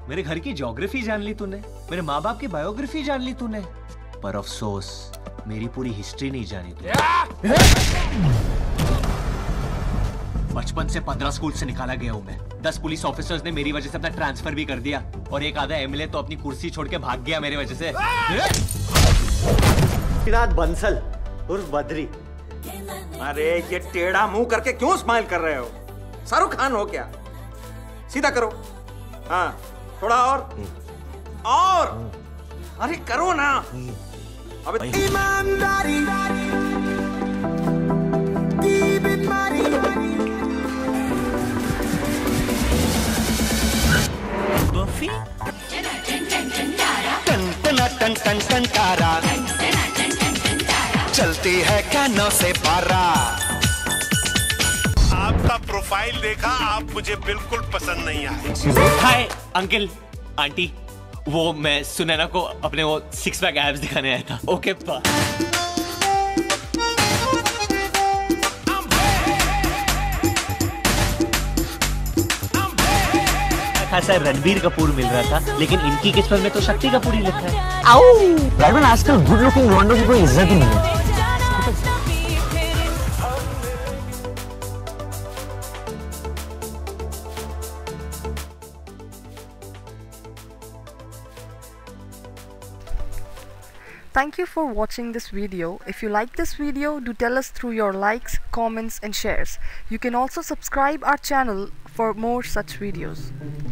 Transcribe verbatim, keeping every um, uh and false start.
मेरे घर की ज्योग्राफी जान ली तूने, मेरे माँ बाप की बायोग्राफी जान ली तूने, पर अफसोस मेरी पूरी हिस्ट्री नहीं जानी तूने। बचपन से पंद्रह स्कूल से निकाला गया हूँ मैं। दस पुलिस ऑफिसर्स ने मेरी वजह से अपना ट्रांसफर भी कर दिया और एक आधा एमएलए तो अपनी कुर्सी छोड़ के भाग गया मेरी वजह से। बंसल उर्फ बद्री। अरे ये टेढ़ा मुंह करके क्यों स्माइल कर रहे हो? शाहरुख खान हो क्या? सीधा करो। हाँ थोड़ा और और अरे करो ना। अबे ईमानदारी की बीमारी। बफी टन टन टन टन टन तारा चलती है कानों से पारा। आपका प्रोफाइल देखा, आप मुझे बिल्कुल पसंद नहीं आए। हाय अंकल आंटी, वो मैं सुनैना को अपने वो सिक्स पैक एब्स दिखाने आया था। ओके पा खासा रणबीर कपूर मिल रहा था, लेकिन इनकी किस्मत में तो शक्ति कपूर ही लिखा है। आओ राइवन, आजकल गुड लुकिंग लॉन्डो की कोई इज्जत ही नहीं है। Thank you for watching this video. If you like this video, do tell us through your likes, comments and shares. You can also subscribe our channel for more such videos.